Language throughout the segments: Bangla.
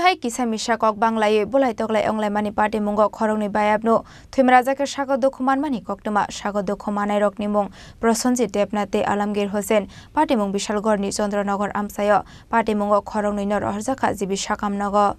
Hai Kisa Misa Kokbanglaiwi Bulai Toklai Wnglaimani Patimungo Khoroknwi Bayab no Thwimwrajakhe Sago Dukhoman Koktwma Sago Dukhoman Nairokni Mung Prasenjit Debanth Alamgir Hussein Patimung Bishalgarh ni Chandra Nagar Amchaio Patimungo Khoroknwi Rohorjakha sakham Nogo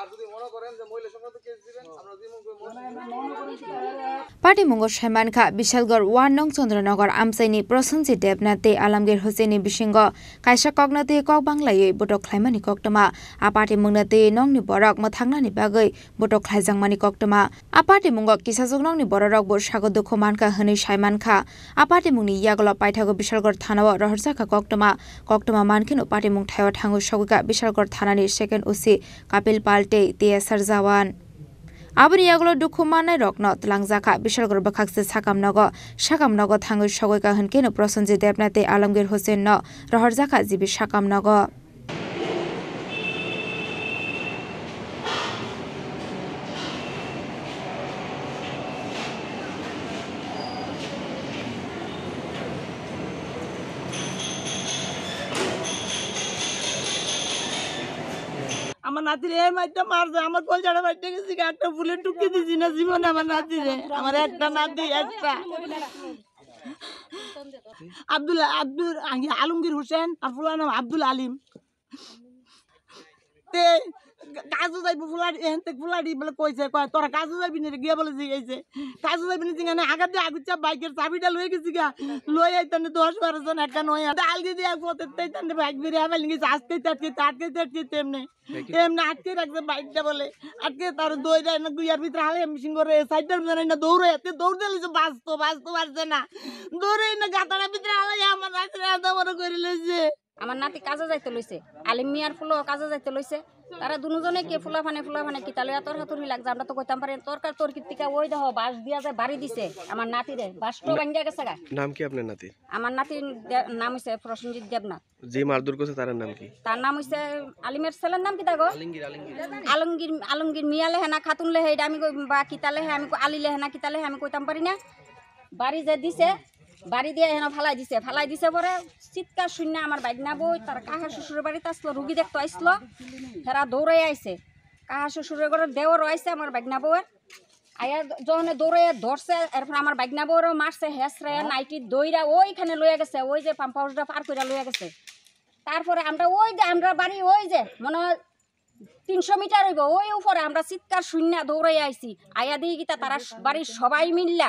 Patimungo Dukhoman Kha Bishalgarh 1 nong Chandra Nagar Amchaio Prasenjit Debanth Alamgir Hussein Bisingo Kokbanglaiwi Butok khlailaimani Koktwma Patimung nong ni borok mothangnani bagui Butok khlaijangmani Koktwma Patimungo Kisa nong ni borok bo Sago Dukhoman Kha hwnwi saiman kha Patimung ni yagolo paithago Bishalgarh thanao Rohorjakha Koktwma mankino Patimung thaio thangu sogika Bishalgarh thanani second usi kapil palte tsr jawan Aboni yagolo Dukhoman Nairokno Wnglaimani Bishalgarh bakhakse sakham Nogo thangu sogika hwnkeno Prasenjit Debanth Alamgir Hussein no Rohorjakha sakham Nogo আমার নাতিরে এই মাইটা মারছে আমার কলজাটা বাইটে গেছে একটা ফুলে টুকি দিছি না জীবনে আমার নাতিরে আমার একটা নাতি একটা আলমগীর হোসেন আর ফুলার নাম আব্দুল আলিম তে কাজু যাইবো ফুলার এনতে ফুলারি বলে কইছে কয় তোরা কাজু যাইবি না গিয়া বলে জিগাইছে কাজু যাইবি না জিগানে আগে দিয়ে আগুচা বাইকের চাবিটা লয়ে গেছি গা লয়ে আইতানে 10-12 জন একটা নয় আলগি দিয়ে পথে তাইতানে বাইক বেরে আবার গেছে আজকে তাটকে তেমনে আটকে রাখছে বাইকটা বলে আটকে তার দইরা না গুইয়ার ভিতরে হালে মিশিং করে সাইডের ভিতরে না দৌড়ে এতে দৌড় দিলেছে বাঁচতো পারছে না দৌড়ে না গাতার ভিতরে হালে আমার রাতে আদা বড় করে লইছে আমার নাতি কাজে যাইতে লইছে আলিম মিয়ার ফুলো কাজে যাইতে লইছে তারা দুজনে কে ফুলাফানে কিতালে তোর হাতুরি লাগছে আমরা তো কইতাম পারি তোর কীর্তিকা ওই দেখো বাস দিয়া যায় বাড়ি দিছে আমার নাতিরে বাসটো ভাঙ্গিয়া গেছে গা নাম কি আপনার নাতি আমার নাতির নাম হইছে প্রসেনজিৎ দেবনাথ যে মারধর করছে তার নাম কি তার নাম হইছে আলিমের ছেলের নাম কি তাগো আলমগীর মিয়া লেহেনা খাতুন লেহে এটা আমি বা কিতালে আমি আলি লেহেনা কিতালে আমি কইতাম পারি না বাড়ি যে দিছে বাড়ি দিয়ে এনে ফালাই দিছে পরে চিৎকার শূন্য আমার বাইকনা বই তার কাহা শ্বশুরের বাড়িতে আসলো রুগী দেখতে আসলো হেরা দৌড়াই আইছে কাহা শ্বশুরের ঘরে দেওয়ারও আইছে আমার বাইকনা বউয়ের আয়া যখন দৌড়াইয়া ধরছে এরপর আমার বাইকনা বউরও মারছে হেসরে নাইটি দইরা ওইখানে লইয়া গেছে ওই যে পাম্প হাউসটা পার করে লইয়া গেছে তারপরে আমরা বাড়ি ওই যে মনে হয় 300 মিটার হইব ওই উপরে আমরা চিৎকার শূন্য দৌড়াই আইছি আয়া দিয়ে গিতা তারা বাড়ির সবাই মিললা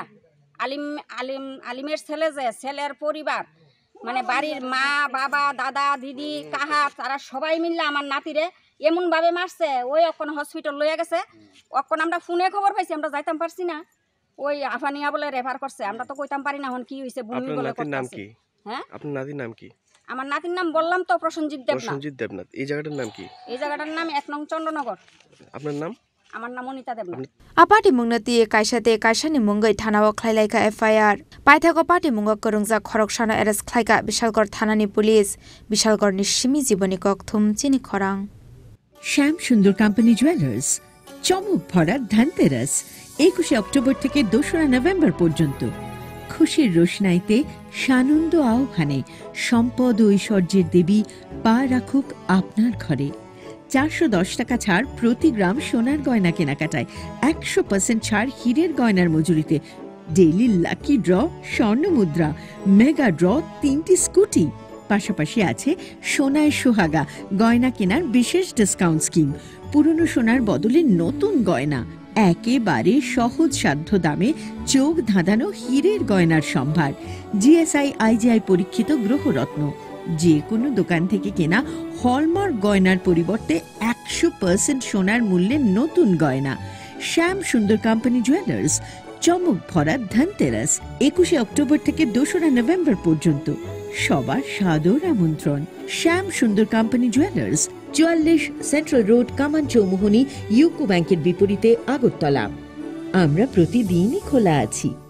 আলিমের ছেলে যে ছেলের পরিবার মানে বাড়ির মা বাবা দাদা দিদি কাহা তারা সবাই মিললে আমার নাতিরে এমন ভাবে মারছে ওই অখন হসপিটাল লইয়া গেছে অখন আমরা ফোনে খবর পাইছি আমরা যাইতাম পারছি না ওই আফানিয়া বলে রেফার করছে আমরা তো কইতাম পারি না এখন কি হইছে বমি বলে করতেছে হ্যাঁ আপনার নাতির নাম কি আমার নাতির নাম বললাম তো প্রসেনজিৎ দেবনাথ এই জায়গাটার নাম কি এই জায়গাটার নাম 1 নং চন্দ্রনগর আপনার নাম আমার নাম Anita Debnath Patimung kaisani mungai thanao khlailaika FIR paithago Patimungo korungjak khoroksana arrest khlaika Bishalgarh thanani police Bishalgarh ni simi jiboni kokthum chini khorang শ্যাম সুন্দর কোম্পানি জুয়েলার্স চমক ভরা ধনতেরাস 21 অক্টোবর থেকে 2 নভেম্বর পর্যন্ত খুশির রোশনাইতে সানন্দ আহ্বানে সম্পদ ও ঐশ্বর্যের দেবী পা রাখুক আপনার ঘরে 410 টাকা ছাড় প্রতি গ্রাম সোনার গয়না কেনাকাটায় 100% ছাড় হীরের গয়নার মজুরিতে ডেইলি লাকি ড্র স্বর্ণ মুদ্রা মেগা ড্র 3টি স্কুটি পাশাপাশি আছে সোনায় সোহাগা গয়না কেনার বিশেষ ডিসকাউন্ট স্কিম পুরনো সোনার বদলে নতুন গয়না একেবারে সহজ সাধ্য দামে চোখ ধাঁধানো হীরের গয়নার সম্ভার জিএসআই আইজিআই পরীক্ষিত গ্রহরত্ন যে কোনো দোকান থেকে কেনা হলমার্ক গয়নার পরিবর্তে 100% সোনার মূল্যে নতুন গয়না শ্যাম সুন্দর কোম্পানি জুয়েলার্স চমক ভরা ধনতেরাস 21 অক্টোবর থেকে 2 নভেম্বর পর্যন্ত সবার সাদর আমন্ত্রণ শ্যাম সুন্দর কোম্পানি জুয়েলার্স 44 সেন্ট্রাল রোড কামান চৌমুহনী ইউকো ব্যাংকের বিপরীতে আগরতলা আমরা প্রতিদিনই খোলা আছি